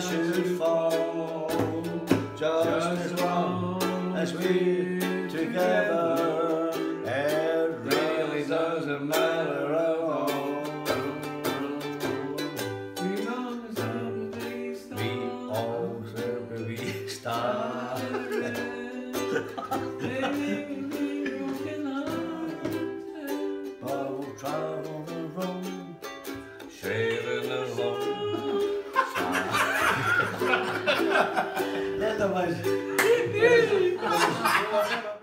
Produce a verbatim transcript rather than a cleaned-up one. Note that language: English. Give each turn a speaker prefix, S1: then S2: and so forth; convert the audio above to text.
S1: should fall, just as long as we're together. It really doesn't matter at all. We all simply started. But we'll travel the road, sailing along. Let the